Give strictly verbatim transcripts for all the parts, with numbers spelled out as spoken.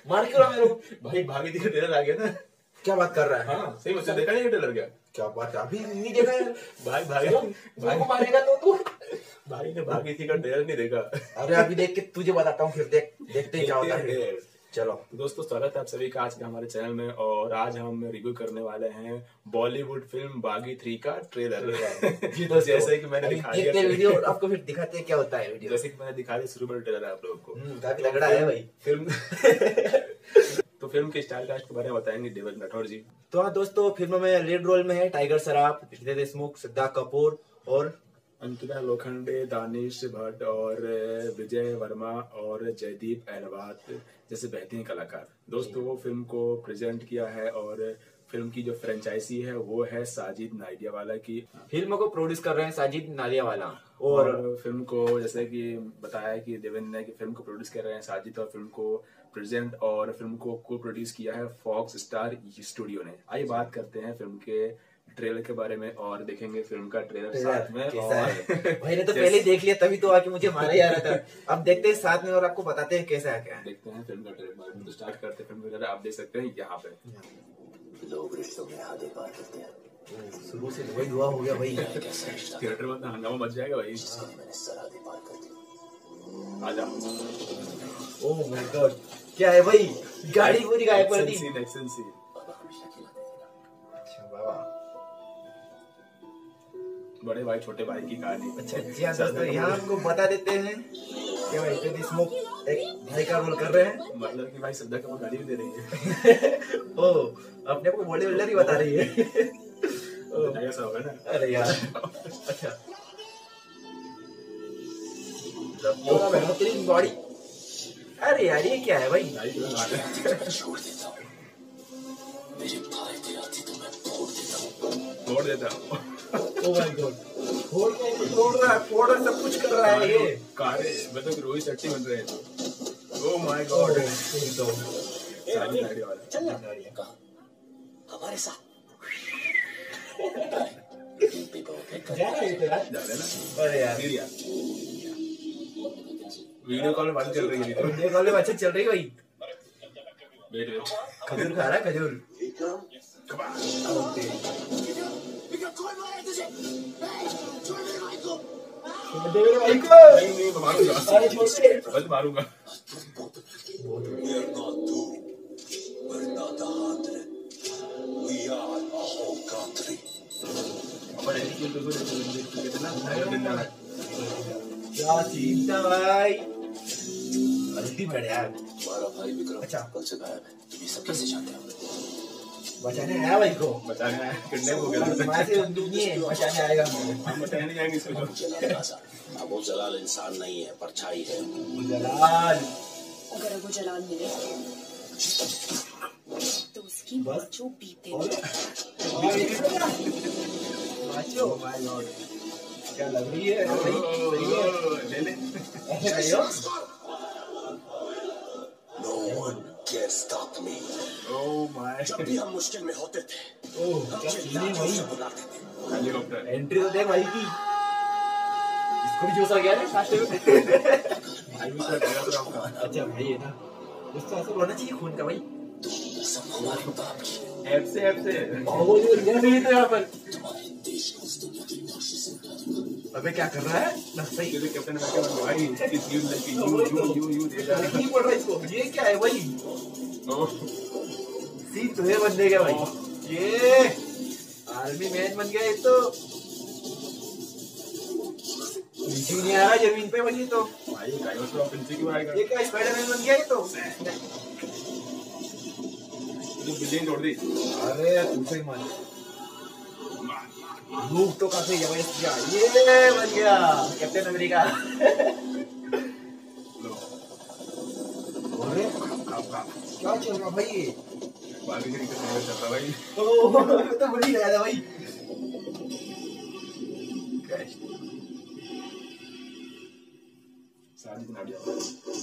मार क्यों रहा मेरे को? भाई भागी थी का ट्रेलर आ गया ना। क्या बात कर रहा है? हाँ सही मुझसे देखा नहीं ट्रेलर क्या? क्या बात है, अभी नहीं देखा यार। भाई भाई भाई को मारेगा तो तू। भाई ने भागी थी का ट्रेलर नहीं देखा। अरे अभी देख के तुझे बताता हूँ, फिर देख देखते ही क्या होता है। चलो तो दोस्तों स्वागत है आप सभी का आज के हमारे चैनल में। और आज हम रिव्यू करने वाले हैं बॉलीवुड फिल्म बागी थ्री का ट्रेलर। जी तो जैसे कि मैंने दिखा दिया देखते वीडियो, आपको फिर दिखाते हैं क्या होता है वीडियो। जैसे कि मैंने दिखा दिया शुरू में ट्रेलर है आप लोगों को, काफी तगड़ा है भाई फिल्म। तो फिल्म के स्टार कास्ट के बारे में बताएंगे देवेंद्र राठौर जी। तो हाँ दोस्तों, फिल्म में लीड रोल में है टाइगर श्रॉफ, रितेश देशमुख, श्रद्धा कपूर और अंकिता लोखंडे, दानिश भट्ट और विजय वर्मा और जयदीप अहलावत जैसे बेहतरीन कलाकार। दोस्तों वो फिल्म को प्रेजेंट किया है और फिल्म की जो फ्रेंचाइजी है वो है साजिद नाडियावाला की। फिल्म को प्रोड्यूस कर रहे हैं साजिद नाडियावाला। और, और फिल्म को जैसे कि बताया कि देवेंद्र ने कि फिल्म को प्रोड्यूस कर रहे हैं साजिद, और फिल्म को प्रेजेंट और फिल्म को को प्रोड्यूस किया है फॉक्स स्टार स्टूडियो ने। आइए बात करते हैं फिल्म के ट्रेलर के बारे में और देखेंगे फिल्म का ट्रेलर साथ में। कैसा है? भाई ने तो पहले ही देख लिया, तभी तो आके मुझे मारा जा रहा था। अब देखते हैं साथ में और आपको बताते हैं कैसा है क्या है। देखते हैं फिल्म का ट्रेलर। तो स्टार्ट करते हैं फिल्म का ट्रेलर। आप देख सकते हैं यहाँ पे लोग रिश्तों में हदें पार करते हैं। शुरू से वही दुआ हो गया भाई। कैसा रिश्ता थिएटर में हंगामा मच जाएगा भाई। जिसको मैंने सरहदें पार कर दी। आ जाओ। ओह माय गॉड, क्या है भाई? गाड़ी पूरी गायब कर दी। Action scene. बाबा हमेशा खिलाते थे। अच्छा बाबा। बड़े भाई छोटे भाई की कहानी। अच्छा जी हाँ दोस्तों, यहाँ हमको बता देते हैं कि भाई रितेश देशमुख एक भाई का रोल कर रहे हैं। मतलब कि भाई श्रद्धा कपूर गाली भी दे रही है। ओ अपने को बॉडी बिल्डर ही बता रही है। ओ ऐसा होगा ना। अरे यार अच्छा, पूरा बेहतरीन बॉडी। अरे यार ये क्या है भाई? छोड़ देता हूँ। मेरे फायदे आती तो मैं फोड़ देता हूँ। तोड़ देता हूँ। ओह माय गॉड, फोड़ के फोड़ रहा है, फोड़ रहा सब कुछ कर रहा है ये। कारे मतलब रोहित शेट्टी बन रहे हैं। Oh my God. Sajid Nadiadwala. चल ना गाड़ी कहाँ? हमारे साथ। जा रहा है तो यार। जा रहे ना। अरे यार वीडियो वीडियो कॉल बात चल रही है। वीडियो कॉल में अच्छा चल रही है भाई। वेट वेट खजूर खा रहा है खजूर। दे मेरे भाई को। नहीं नहीं मैं मारूंगा। अरे छोड़ दे। बस मारूंगा। We are not two. We're not a hundred. We are a whole country. अपन एटीट्यूड तो तो कितना कितना क्या सीन था भाई, अल्टीमेट यार। हमारा भाई विक्रम अच्छा। कल से गायब है। तुम ये सब कैसे जानते हो? बचाने आया भाई को। बचाने आया किडनैप हो गया। माँ से बंदूक नहीं है, बचाने आएगा मुझे। हम बचाने नहीं जाएंगे इसको। जलाल आजाद। अबू जलाल इंसान नहीं है, परछाई है। जलाल अगर अबू जलाल मिले तो उसकी बस। जो बीते बचो माय गॉड, क्या लग रही है भाई? सही है। ले ले। ऐसे नहीं हो? No one can stop me. Oh my. जब भी हम मुश्किल में होते थे, ओह हम क्या सीन है चिल्लाते भाई। उसे बुलाते थे। हेलीकॉप्टर। एंट्री तो देख भाई की। इसको भी जोश आ गया ना फास्ट में। भाई भी कर दिया तो आपका। अच्छा भाई है ना, उसको असर होना चाहिए खून का भाई। तुम कसम हमारे बाप की। ऐप से ऐप से। और वो जो रिया नहीं तो यहाँ पर। तुम्हारे देश को उस दुनिया की नक्शे से मिटा दूंगा। अबे क्या कर रहा है? ना सही ये कैप्टन का क्या भाई इस you lucky you you you you दे रहा नहीं पड़ रहा इसको। ये क्या है भाई? ओह सीन तो है बंदे का भाई। ये आर्मी मैन बन गया ये तो। नीचे नहीं आ रहा जमीन पे भाई ये तो। भाई काइवस को ऑफेंसिव क्यों आएगा? ये क्या स्पाइडरमैन बन गया ये तो? तो बिल्डिंग तोड़ दी। अरे तू सही मान, लूक तो काफी जबरदस्त किया। ये बन गया कैप्टन अमेरिका। अरे क्या चल रहा भाई ये? बागी से निकल चल रहा भाई। ओह तो बड़ी गया था भाई। साजिद नाडियावाला।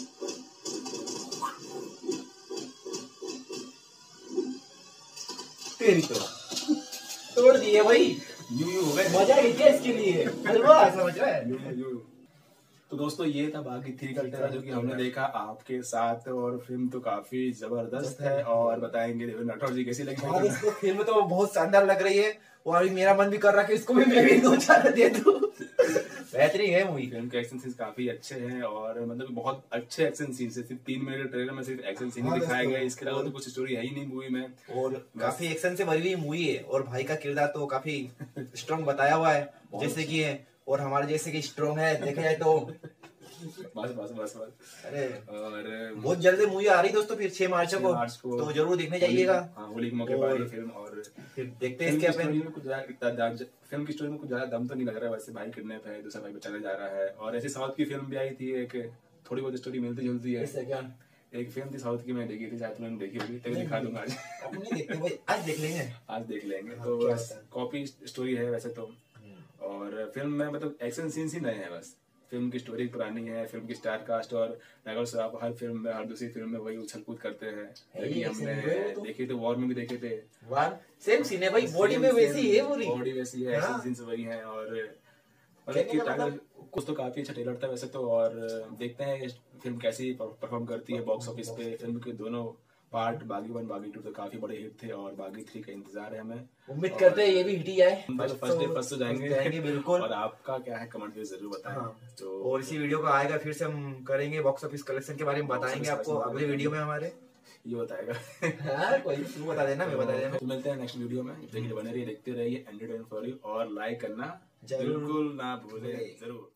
तेरी तो तोड़ दिए भाई। यू यू हो गए। मजा ही क्या इसके लिए? हलवा समझ रहा है? You you. तो दोस्तों ये था बागी थ्री का ट्रेलर जो कि हमने देखा आपके साथ, और फिल्म तो काफी जबरदस्त है। और बताएंगे देवेंद्र राठौर जी कैसी लगी। हाँ दोस्तों फिल्म तो बहुत शानदार लग रही है, और अभी मेरा मन भी कर रहा है कि इसको भी मैं भी दो चार दे दूं। बेहतरीन है मूवी। फिल्म के एक्शन सीन्स काफी अच्छे हैं, और मतलब बहुत अच्छे एक्शन सीन्स है। सिर्फ तीन मिनट के ट्रेलर में सिर्फ एक्शन सीन ही दिखाया गया है, इसके अलावा तो कुछ स्टोरी है ही नहीं मूवी में। और काफी एक्शन से भरी हुई मूवी है, और भाई का किरदार तो काफी स्ट्रॉन्ग बताया हुआ है जैसे कि है, और हमारे जैसे कि स्ट्रॉन्ग है देखा जाए तो। बस बस बस बस अरे और बहुत जल्दी मूवी आ रही है दोस्तों, फिर छह मार्च को, को तो जरूर देखने जाइएगा। हाँ, होली के मौके पर फिल्म। और फिर देखते हैं इसके स्टोरी में कुछ ज्यादा फिल्म की स्टोरी में कुछ ज्यादा दम तो नहीं लग रहा है। वैसे भाई किडनैप है, दूसरा भाई बचाने जा रहा है, और ऐसी साउथ की फिल्म भी आई थी एक, थोड़ी बहुत स्टोरी मिलती जुलती है। एक फिल्म थी साउथ की, मैं देखी थी, शायद तुमने देखी होगी, तभी दिखा दूंगा आज। अपने देखते भाई, आज देख लेंगे आज देख लेंगे। तो बस कॉपी स्टोरी है वैसे तो, और फिल्म में मतलब एक्शन सीन्स ही नए हैं बस। फिल्म की स्टोरी पुरानी है, फिल्म की स्टार कास्ट और राघव श्रॉफ हर फिल्म में, हर दूसरी फिल्म में वही उछल कूद करते हैं, लेकिन हमने देखे थे, वॉर में भी देखे थे। वार सेम सीन है भाई, बॉडी में वैसी है, पूरी बॉडी वैसी है, एक्शन सीन्स वही हैं। और मतलब कि टाइगर कुछ तो काफी अच्छा ट्रेलर था वैसे तो, और देखते हैं फिल्म कैसी परफॉर्म करती है बॉक्स ऑफिस पे। फिल्म के दोनों पार्ट बागी वन बागी टू तो काफी बड़े हिट थे, और बागी थ्री का इंतजार है हमें। उम्मीद करते हैं ये भी हिट ही आए, फर्स्ट डे फर्स्ट तो जाएंगे जाएंगे बिल्कुल। और आपका क्या है कमेंट में जरूर बताएं। हाँ। तो और इसी वीडियो का आएगा, फिर से हम करेंगे बॉक्स ऑफिस कलेक्शन के बारे में बताएंगे आपको अगले वीडियो में हमारे। ये बताएगा। हाँ, कोई तू बता देना, मैं बता देना। तो मिलते हैं नेक्स्ट वीडियो में, देखिए बने रहिए, देखते रहिए एंटरटेनमेंट फॉर यू, और लाइक करना जरूर बिल्कुल ना भूले जरूर।